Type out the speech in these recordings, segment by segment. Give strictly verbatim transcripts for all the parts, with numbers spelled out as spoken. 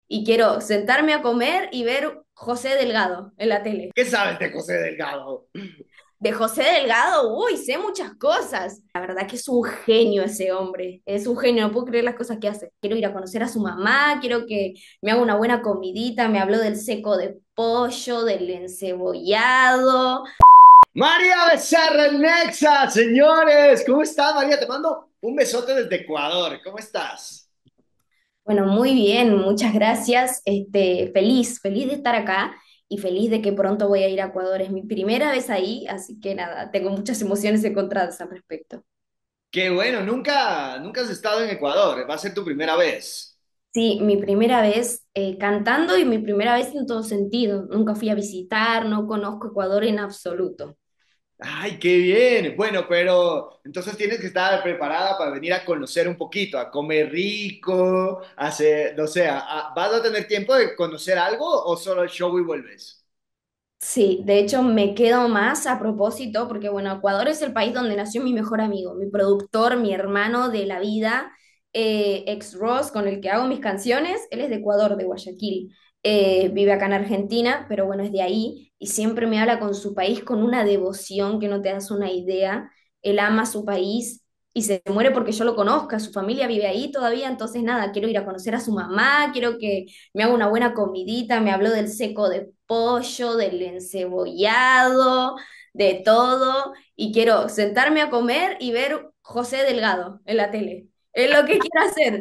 y quiero sentarme a comer y ver José Delgado en la tele. ¿Qué sabes de José Delgado? De José Delgado, uy, sé muchas cosas. La verdad que es un genio ese hombre, es un genio, no puedo creer las cosas que hace. Quiero ir a conocer a su mamá, quiero que me haga una buena comidita, me habló del seco de pollo, del encebollado. María Becerra Nexa, señores, ¿cómo estás, María? Te mando un besote desde Ecuador, ¿cómo estás? Bueno, muy bien, muchas gracias. Este, feliz, feliz de estar acá y feliz de que pronto voy a ir a Ecuador. Es mi primera vez ahí, así que nada, tengo muchas emociones encontradas al respecto. Qué bueno, nunca, nunca has estado en Ecuador, va a ser tu primera vez. Sí, mi primera vez eh, cantando y mi primera vez en todo sentido. Nunca fui a visitar, no conozco Ecuador en absoluto. Ay, qué bien. Bueno, pero entonces tienes que estar preparada para venir a conocer un poquito, a comer rico, a hacer, no sé, a- a- ¿vas a tener tiempo de conocer algo o solo el show y vuelves? Sí, de hecho me quedo más a propósito porque, bueno, Ecuador es el país donde nació mi mejor amigo, mi productor, mi hermano de la vida, eh, ex Ross, con el que hago mis canciones. Él es de Ecuador, de Guayaquil. Eh, vive acá en Argentina, pero bueno, es de ahí y siempre me habla con su país con una devoción que no te das una idea. Él ama su país y se muere porque yo lo conozca, su familia vive ahí todavía, entonces nada, quiero ir a conocer a su mamá, quiero que me hago una buena comidita, me habló del seco de pollo, del encebollado, de todo, y quiero sentarme a comer y ver José Delgado en la tele. Es lo que quiero hacer.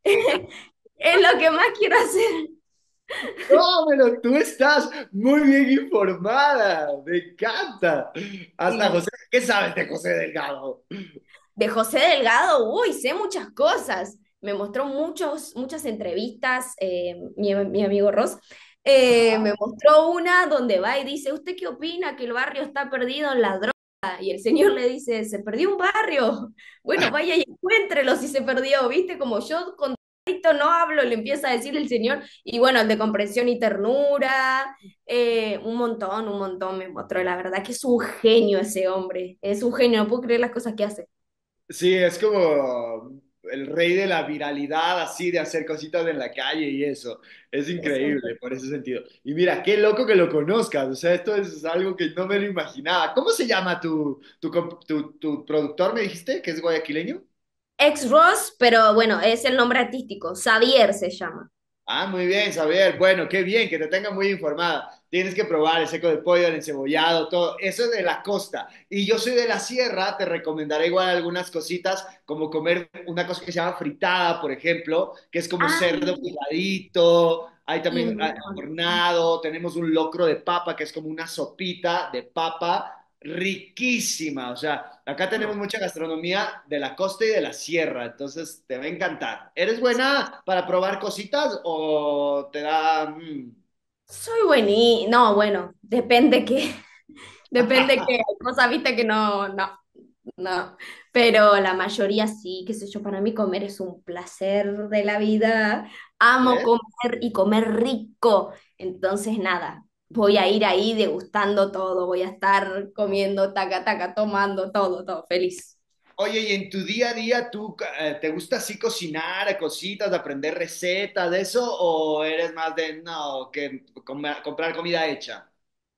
Es lo que más quiero hacer. No, pero tú estás muy bien informada, me encanta. Hasta Sí. José, ¿qué sabes de José Delgado? De José Delgado, uy, sé muchas cosas. Me mostró muchos, muchas entrevistas, eh, mi, mi amigo Ross. Eh, me mostró una donde va y dice, ¿usted qué opina que el barrio está perdido en la droga? Y el señor le dice, se perdió un barrio. Bueno, vaya y encuéntrelo si se perdió, ¿viste? Como yo con esto no hablo, le empieza a decir el señor. Y bueno, el de comprensión y ternura, eh, un montón, un montón me mostró. La verdad que es un genio ese hombre, es un genio, no puedo creer las cosas que hace. Sí, es como el rey de la viralidad, así de hacer cositas en la calle y eso. Es increíble por ese sentido. Y mira, qué loco que lo conozcas. O sea, esto es algo que no me lo imaginaba. ¿Cómo se llama tu, tu, comp- tu, tu productor? Me dijiste que es guayaquileño. Ex Ross, pero bueno, es el nombre artístico. Xavier se llama. Ah, muy bien, Xavier. Bueno, qué bien, que te tenga muy informada. Tienes que probar el seco de pollo, el encebollado, todo. Eso es de la costa. Y yo soy de la sierra, te recomendaré igual algunas cositas, como comer una cosa que se llama fritada, por ejemplo, que es como Ah, cerdo picadito. Hay sí, también me ah, encanta. hornado. Tenemos un locro de papa, que es como una sopita de papa riquísima. O sea, acá tenemos mucha gastronomía de la costa y de la sierra, entonces te va a encantar. ¿Eres buena para probar cositas o te da... mm? Soy buení. No, bueno, depende que, depende que hay cosas, viste, que no, no, no. Pero la mayoría sí, qué sé yo, para mí comer es un placer de la vida. Amo ¿Eh? comer y comer rico. Entonces, nada, voy a ir ahí degustando todo, voy a estar comiendo, taca, taca, tomando todo, todo, feliz. Oye, y en tu día a día, ¿tú eh, te gusta así cocinar cositas, aprender recetas de eso o eres más de, no, que com- comprar comida hecha?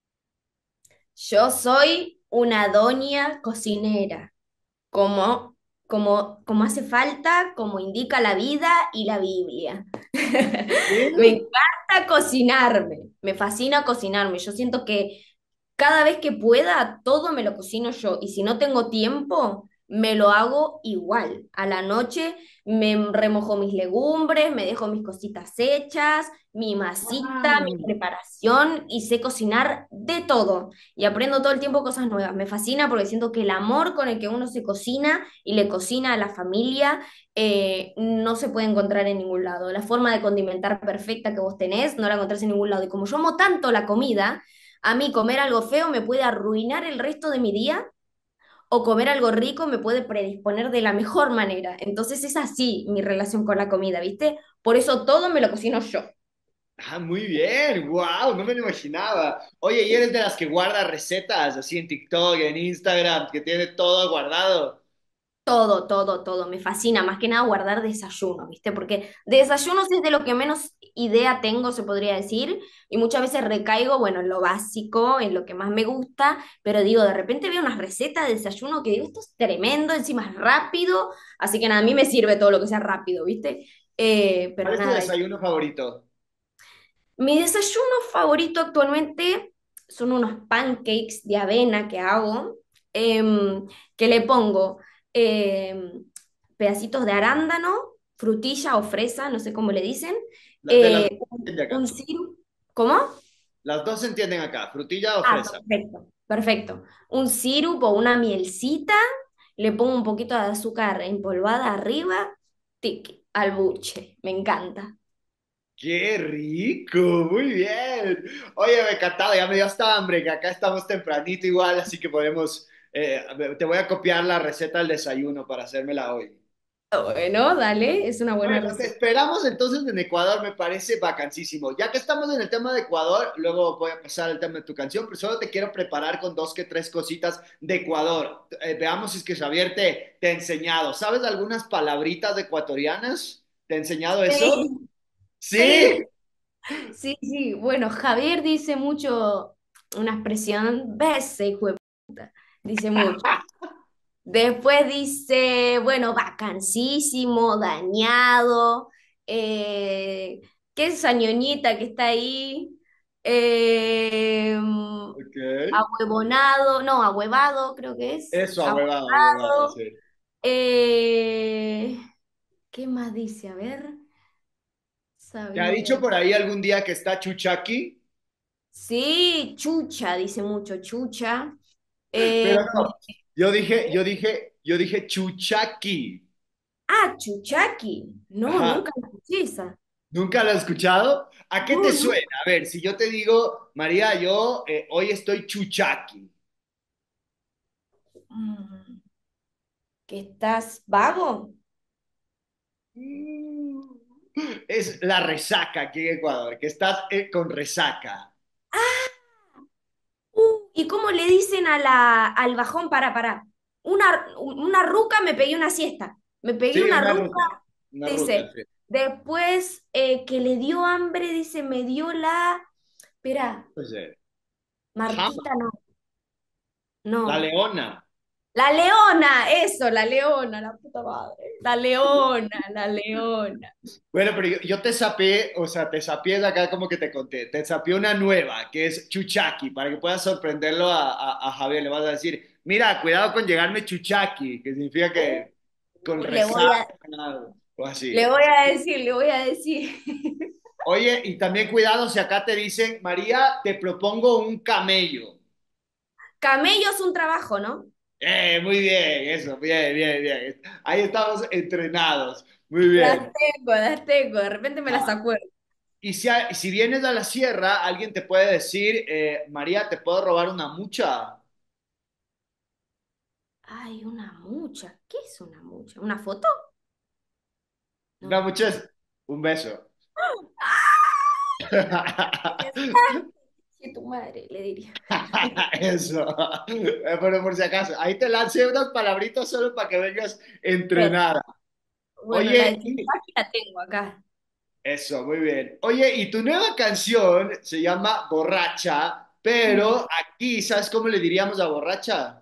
Yo soy una doña cocinera, como, como, como hace falta, como indica la vida y la Biblia. Me ¿Sí? encanta cocinarme, me fascina cocinarme. Yo siento que cada vez que pueda, todo me lo cocino yo. Y si no tengo tiempo, me lo hago igual. A la noche me remojo mis legumbres, me dejo mis cositas hechas, mi masita, mi Wow. preparación y sé cocinar de todo. Y aprendo todo el tiempo cosas nuevas. Me fascina porque siento que el amor con el que uno se cocina y le cocina a la familia eh, no se puede encontrar en ningún lado. La forma de condimentar perfecta que vos tenés no la encontrás en ningún lado. Y como yo amo tanto la comida, a mí comer algo feo me puede arruinar el resto de mi día o comer algo rico me puede predisponer de la mejor manera. Entonces es así mi relación con la comida, ¿viste? Por eso todo me lo cocino yo. Ah, muy bien, wow, no me lo imaginaba. Oye, ¿y eres de las que guarda recetas así en TikTok, en Instagram, que tiene todo guardado? Todo, todo, todo. Me fascina, más que nada guardar desayunos, ¿viste? Porque de desayunos es de lo que menos idea tengo, se podría decir, y muchas veces recaigo, bueno, en lo básico, en lo que más me gusta, pero digo, de repente veo unas recetas de desayuno que digo, esto es tremendo, encima es rápido, así que nada, a mí me sirve todo lo que sea rápido, ¿viste? Eh, ¿Cuál pero es tu nada, desayuno favorito? mi desayuno favorito actualmente son unos pancakes de avena que hago, em, que le pongo em, pedacitos de arándano, frutilla o fresa, no sé cómo le dicen, La- De las dos eh, se un, entiende un acá. sirope. ¿Cómo? Las dos se entienden acá, frutilla o Ah, fresa. perfecto, perfecto. Un sirope o una mielcita, le pongo un poquito de azúcar empolvada arriba, tic, al buche, me encanta. ¡Qué rico! Muy bien. Oye, me ha encantado, ya me dio hasta hambre, que acá estamos tempranito igual, así que podemos, eh, te voy a copiar la receta del desayuno para hacérmela hoy. Bueno, dale, es una buena Bueno, te receta. esperamos entonces en Ecuador, me parece vacancísimo. Ya que estamos en el tema de Ecuador, luego voy a pasar al tema de tu canción, pero solo te quiero preparar con dos que tres cositas de Ecuador. Eh, veamos si es que Xavier te, te ha enseñado. ¿Sabes algunas palabritas ecuatorianas? ¿Te ha enseñado eso? Sí, Sí. sí, sí, sí. Bueno, Javier dice mucho una expresión, ves, hijo de puta, dice mucho. Después dice, bueno, vacancísimo, dañado, eh, ¿qué es esa ñoñita que está ahí? Eh, Ok. ahuevonado, no, ahuevado creo que es. Eso, ahuevado, ahuevado, Ahuevado. sí. Eh, ¿qué más dice? A ver, ¿Te ha dicho Xavier. por ahí algún día que está Chuchaki? Sí, chucha, dice mucho, chucha. Eh, Pero no, yo dije, yo dije, yo dije Chuchaki. ah, chuchaki. No, Ajá. nunca la escuché esa. ¿Nunca lo has escuchado? ¿A qué No, te no. suena? A ver, si yo te digo, María, yo eh, hoy estoy chuchaqui. Mm, ¿que estás vago? Mm, Es la resaca aquí en Ecuador, que estás eh, con resaca. Uh, ¿y cómo le dicen a la, al bajón? Para, para. Una, una ruca, me pegué una siesta. Me pegué Sí, una una ruca, ruca, una ruca, dice. sí. Después, eh, que le dio hambre, dice, me dio la... Espera, Pues, eh, Martita, jama, no, la no. leona. La leona, eso, la leona, la puta madre. La leona, la leona. Bueno, pero yo, yo te sapeé, o sea, te sapeé de acá como que te conté, te sapeé una nueva, que es chuchaqui, para que puedas sorprenderlo a, a, a Javier. Le vas a decir, mira, cuidado con llegarme chuchaqui, que significa que con Le voy resaca a, o le así. voy a decir, le voy a decir. Oye, y también cuidado si acá te dicen, María, te propongo un camello. Camello es un trabajo, ¿no? Eh, muy bien, eso, bien, bien, bien. Ahí estamos entrenados. Muy Las bien. tengo, las tengo, de repente me las Ah, acuerdo. y si, a- si vienes a la sierra, alguien te puede decir, eh, María, ¿te puedo robar una mucha? Ay, una mucha. ¿Qué es una mucha? ¿Una foto? Una No. mucha es un beso. Que tu madre, le diría. Eso. Eh, Pero por si acaso, ahí te lancé unas palabritas solo para que vengas Bueno, entrenada. bueno, la de Oye, Chihuahua la tengo acá. eso, muy bien. Oye, y tu nueva canción se llama Borracha, Mm. pero aquí, ¿sabes cómo le diríamos a borracha?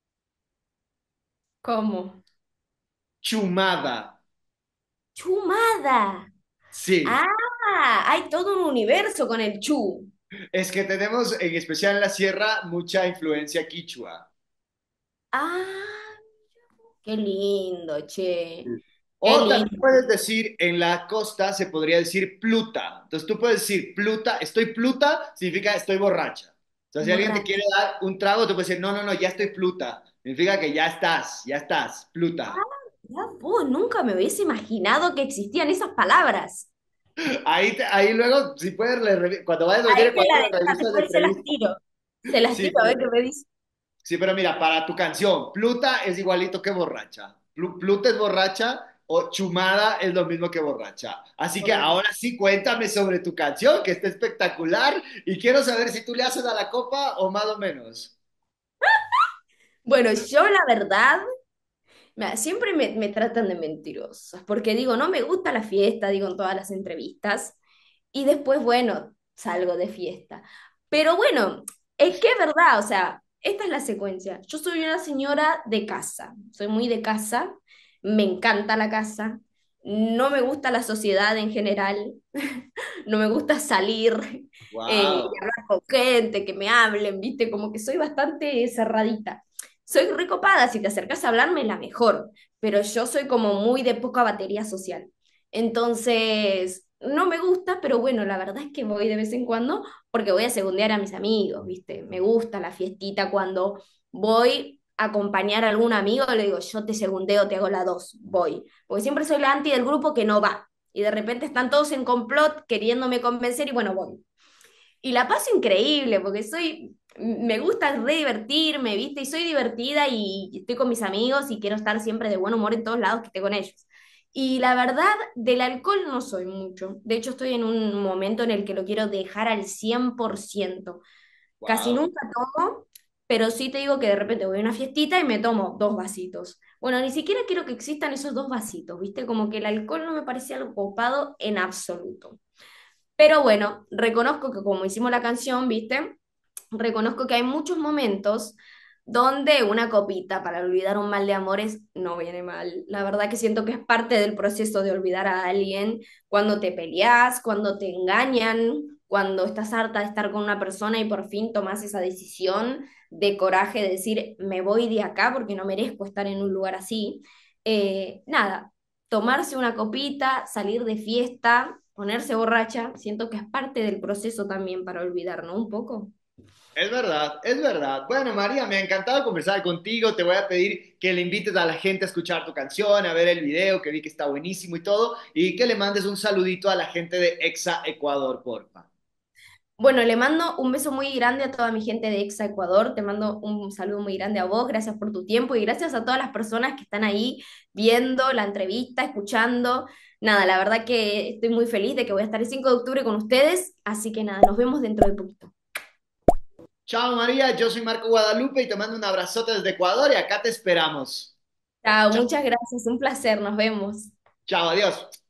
¿Cómo? Chumada. Chumada. Sí, Ah, hay todo un universo con el chu. es que tenemos en especial en la sierra mucha influencia quichua. Ah, qué lindo, che. Qué O también lindo. puedes decir, en la costa se podría decir pluta. Entonces tú puedes decir pluta, estoy pluta, significa estoy borracha. O sea, si alguien te quiere Borracho. dar un trago, tú puedes decir, no, no, no, ya estoy pluta. Significa que ya estás, ya estás, pluta. Ya vos, nunca me hubiese imaginado que existían esas palabras. Ahí, te- ahí luego, si puedes, le revi- cuando vayas a venir a Ahí me Ecuador, la le dejas, revisas la después se las entrevista. tiro. Se las Sí, tiro a ver qué me dice. sí, pero mira, para tu canción, pluta es igualito que borracha. Plu- Pluta es borracha o chumada es lo mismo que borracha. Así que Borracho. ahora sí, cuéntame sobre tu canción, que está espectacular, y quiero saber si tú le haces a la copa o más o menos. Bueno, yo la verdad Mira, siempre me, me tratan de mentirosa, porque digo, no me gusta la fiesta, digo en todas las entrevistas, y después, bueno, salgo de fiesta. Pero bueno, es que es verdad, o sea, esta es la secuencia. Yo soy una señora de casa, soy muy de casa, me encanta la casa, no me gusta la sociedad en general, no me gusta salir eh, y Wow. hablar con gente, que me hablen, ¿viste? Como que soy bastante cerradita. Soy recopada, si te acercas a hablarme, la mejor, pero yo soy como muy de poca batería social. Entonces, no me gusta, pero bueno, la verdad es que voy de vez en cuando porque voy a segundear a mis amigos, ¿viste? Me gusta la fiestita cuando voy a acompañar a algún amigo, le digo, yo te segundeo, te hago la dos, voy. Porque siempre soy la anti del grupo que no va. Y de repente están todos en complot queriéndome convencer y bueno, voy. Y la paso increíble porque soy, me gusta re divertirme, ¿viste? Y soy divertida y estoy con mis amigos y quiero estar siempre de buen humor en todos lados que esté con ellos. Y la verdad, del alcohol no soy mucho. De hecho, estoy en un momento en el que lo quiero dejar al cien por ciento. Casi Wow. nunca tomo, pero sí te digo que de repente voy a una fiestita y me tomo dos vasitos. Bueno, ni siquiera quiero que existan esos dos vasitos, ¿viste? Como que el alcohol no me parece algo copado en absoluto. Pero bueno, reconozco que como hicimos la canción, ¿viste? Reconozco que hay muchos momentos donde una copita para olvidar un mal de amores no viene mal. La verdad que siento que es parte del proceso de olvidar a alguien cuando te peleas, cuando te engañan, cuando estás harta de estar con una persona y por fin tomas esa decisión de coraje de decir, me voy de acá porque no merezco estar en un lugar así. Eh, nada, tomarse una copita, salir de fiesta, ponerse borracha, siento que es parte del proceso también para olvidar, ¿no? Un poco. Es verdad, es verdad. Bueno, María, me ha encantado conversar contigo. Te voy a pedir que le invites a la gente a escuchar tu canción, a ver el video, que vi que está buenísimo y todo, y que le mandes un saludito a la gente de Exa Ecuador, porfa. Bueno, le mando un beso muy grande a toda mi gente de Exa Ecuador, te mando un saludo muy grande a vos, gracias por tu tiempo y gracias a todas las personas que están ahí viendo la entrevista, escuchando. Nada, la verdad que estoy muy feliz de que voy a estar el cinco de octubre con ustedes, así que nada, nos vemos dentro de poquito. Chao, María. Yo soy Marco Guadalupe y te mando un abrazote desde Ecuador y acá te esperamos. Chao, Chao, muchas gracias, un placer, nos vemos. chao, adiós.